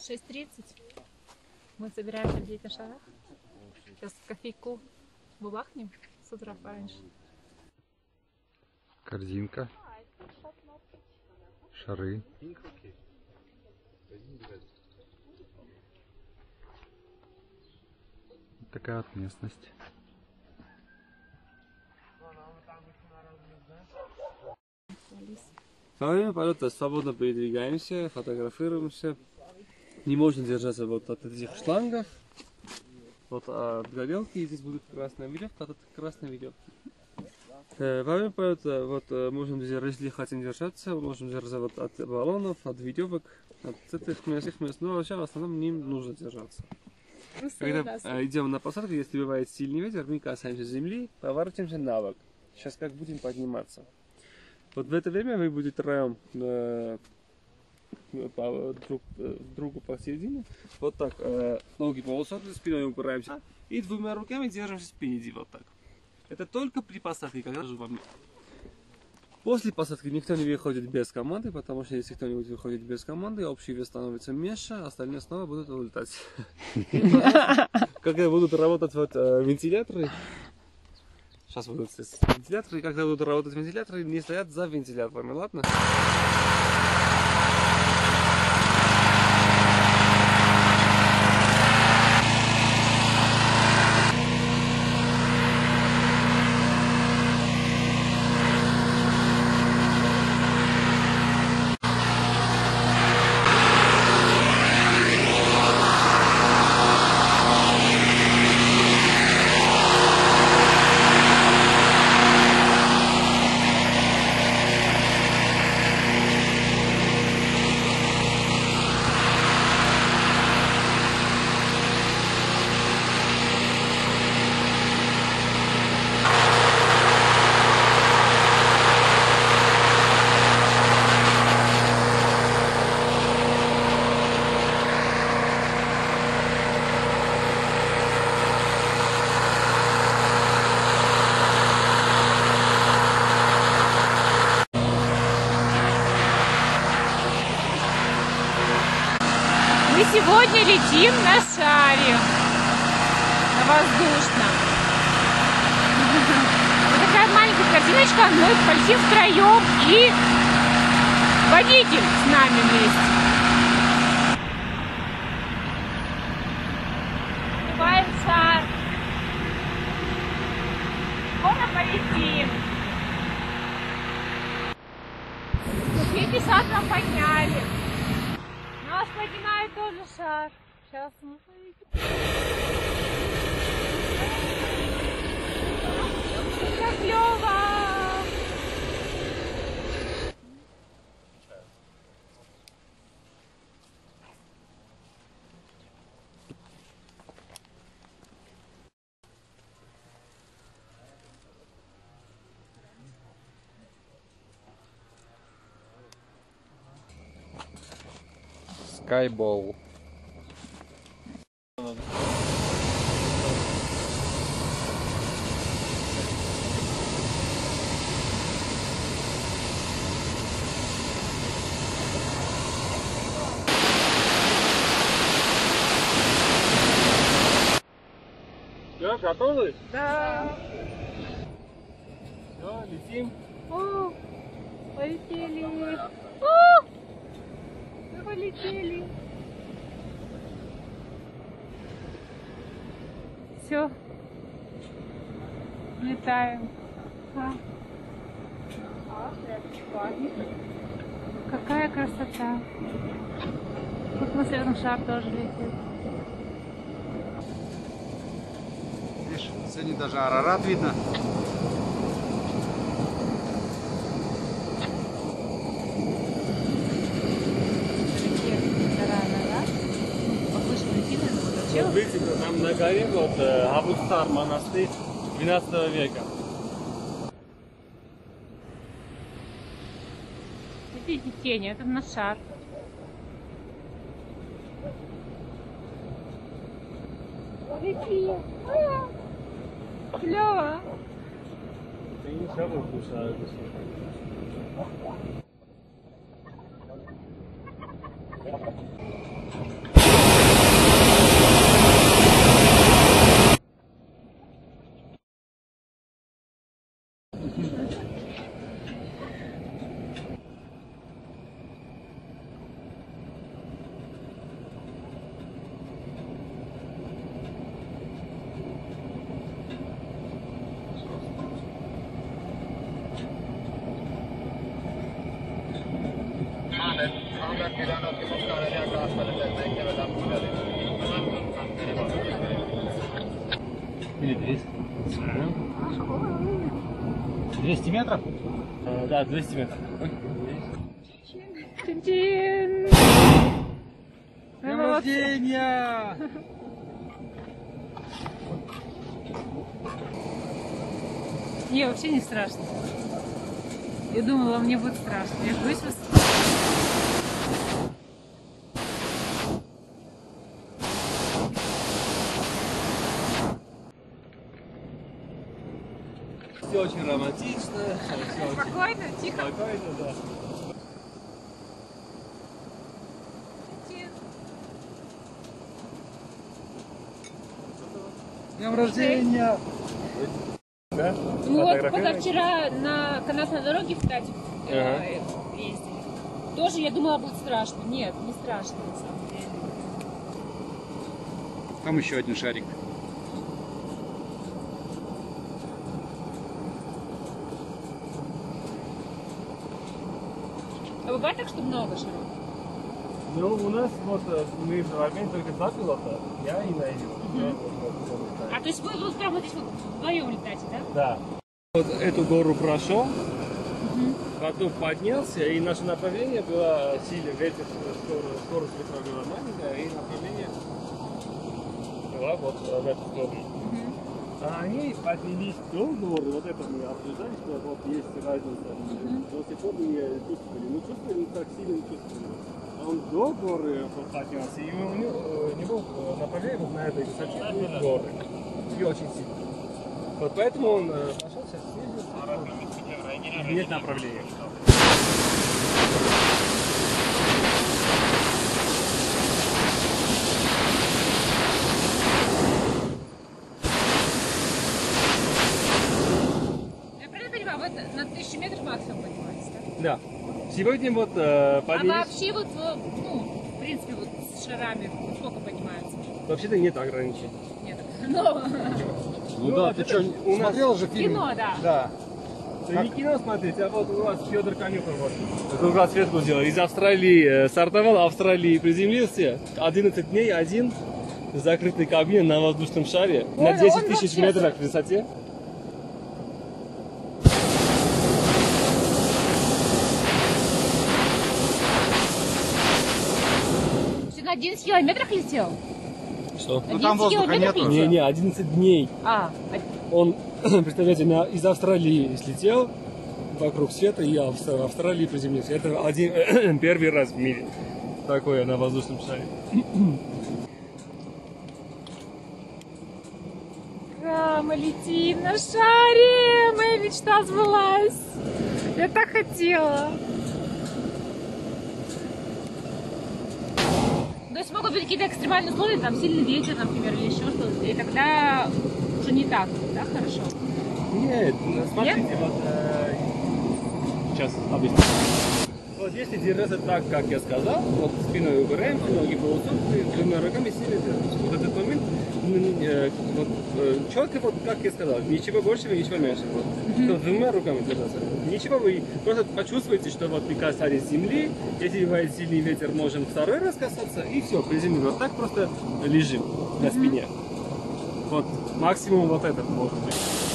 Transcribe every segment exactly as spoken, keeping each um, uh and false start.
шесть тридцать. Мы собираемся где на шарах. Сейчас кофейку бабахнем с утра пораньше. Корзинка. Шары. Такая вот местность. Во время полета свободно передвигаемся, фотографируемся. Не можно держаться вот от этих шлангов. Вот от горелки, и здесь будет красная веревка, от этой красной веревки. Во время полета вот, можем, если хотим держаться, можем держаться вот от баллонов, от веревок, от этих всех мест. Но вообще в основном не нужно держаться. Когда идем на посадку, если бывает сильный ветер, мы касаемся земли, поворачиваемся на бок. Сейчас как будем подниматься. Вот в это время вы будете троем э, по, друг, э, другу посередине. Вот так, э, ноги полусогнуты, спиной упираемся. И двумя руками держимся впереди, вот так. Это только при посадке, когда же вам. После посадки никто не выходит без команды, потому что если кто-нибудь выходит без команды, общий вес становится меньше, остальные снова будут улетать. Когда будут работать вот вентиляторы, сейчас будут вентиляторы, когда будут работать вентиляторы, не стоят за вентиляторами, ладно? Мы сегодня летим на шаре, на воздушном. Вот такая маленькая картиночка, мы полетим втроем и водитель с нами вместе. Открываем шар. Скоро полетим. Видите, шар нам подняли. Нас поднимает тоже шар. Сейчас мы выйдем. Как клёво! Skyball. Все, готовы? Да. Все, летим. О, полетели. О, мы полетели. Все. Летаем. А. Какая красота. Вот мы следом шар тоже летит. Видишь, сегодня даже Арарат видно. Вот видите, там на горе вот Абу-Стар монастырь двенадцатого века. Видите тени, это наш шар. Летим. Клево. Ты не шабу кушаешь. Ой, Или двести. двести метров? А, да, двести метров. Чин-чин! Днем рождения! Не, вообще не страшно. Я думала, мне будет страшно. Я боюсь вас. Все очень романтично, все очень Спокойно, тихо. спокойно, да. Чин-чин. Днем рождения! Да? Ну вот Фотографировать? позавчера на канатной дороге в Тате э, Ага. ездили. Тоже я думала, будет страшно. Нет, не страшно на самом деле. Там еще один шарик. А бывает так, что много шаров? Ну, у нас вот э, мы в Армении только два пилота, я и Наиль. Да, вот, вот, вот, А то есть вы вот прямо здесь вот вдвоем летаете, да? да. Вот эту гору прошел, потом поднялся, и наше направление было сильный ветер, скорость, скорость ветра была маленькая, и направление было вот в эту сторону. А они поднялись до горы, вот это мы обсуждали, что вот есть разница. До сих пор мы не чувствовали, мы чувствовали, так сильно не чувствовали. А он до горы вот поднялся, и у него, у него направление вот на этой высоте будет горы. И очень сильно. Вот поэтому он э, пошел сейчас съездил, менять направление. Я правильно понимаю, вы на тысячу метров максимум поднимаетесь, да? Да. Сегодня вот э, А поднялись. вообще вот, э, ну, в принципе, вот с шарами сколько поднимаются? Вообще-то нет ограничений. Нет. Но Ну да, ты что, у нас смотрел же фильм? кино, да. Да. Это не кино смотреть, а вот у нас Федор Конюхов вот кругосветку сделал. Из Австралии э, стартовал, в Австралии приземлился. одиннадцать дней один в закрытой кабине на воздушном шаре Ой, на десять он тысяч вообще- метров в высоте. Ты на одиннадцать километрах летел? Что? Ну там воздуха километров нету. летел? Не, не, одиннадцать дней. А, Он, представляете, на, из Австралии слетел вокруг света и в Авсtra- Австралии приземлился. Это один, первый раз в мире такое на воздушном шаре. да, мы летим на шаре, моя мечта сбылась. Я так хотела. То есть могут быть какие-то экстремальные условия, там сильный ветер, например, или еще что-то, и тогда уже не так, да, хорошо? Нет, ну, смотрите, вот э, сейчас объясню. Вот если держаться так, как я сказал, вот спиной упираемся, ноги полусогнуты, двумя руками сильно держимся. Вот этот момент, м, э, вот, э, четко, вот как я сказал, ничего большего, ничего меньше. Вот, что двумя руками держаться. Ничего, вы просто почувствуете, что вот вы касались земли, если бывает сильный ветер, можем второй раз касаться, и все, приземлим. Вот так просто лежим на спине. Вот максимум вот это может быть.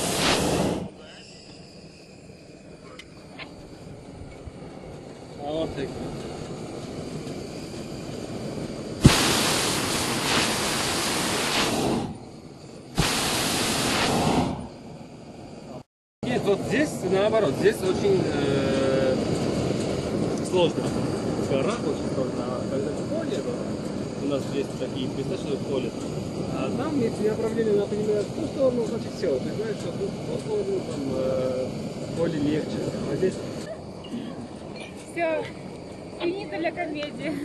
А вот так. Нет, вот здесь наоборот, здесь очень э, сложно. Гора очень сложно. А когда в поле, вот, у нас есть такие места, что в поле. А там, если направление, например, в ту сторону, значит все. Ты знаешь, что тут в ту сторону там э, поле легче. А здесь Все, финита для комедии.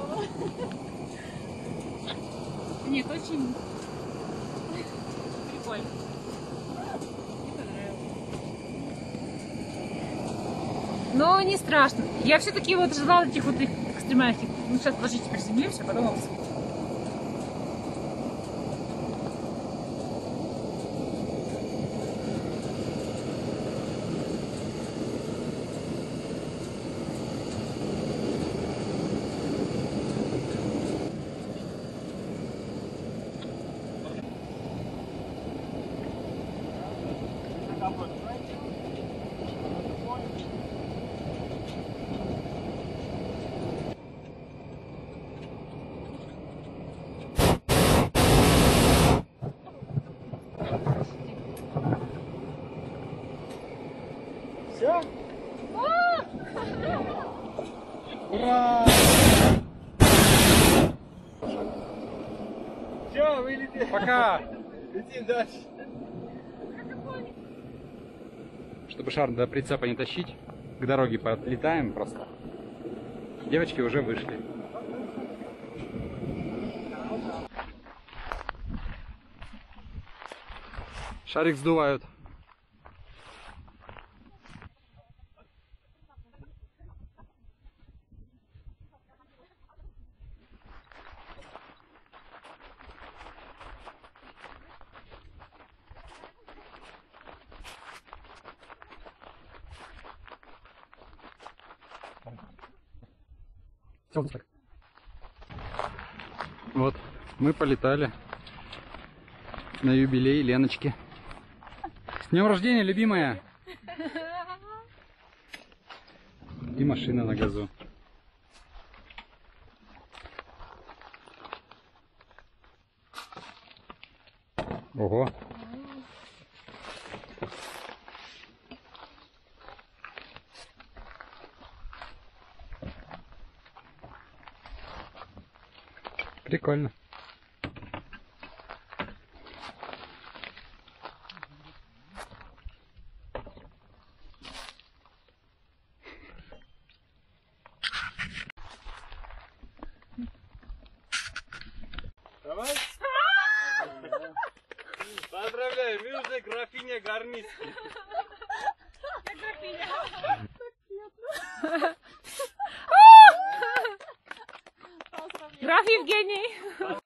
Нет, очень прикольно. Мне понравилось. Но не страшно. Я все-таки вот ждала таких вот экстремальных. Ну, сейчас ложитесь, приземлимся, потом обсудим. Ура! Все, вылетели. Пока! Летим дальше. Чтобы шар до прицепа не тащить, к дороге подлетаем просто. Девочки уже вышли. Шарик сдувают. Вот, мы полетали на юбилей Леночки. С днем рождения, любимая! И машина на газу. Ого! Прикольно. Давай. Поздравляю, вы уже графиня Гарницкий. Граф Евгений!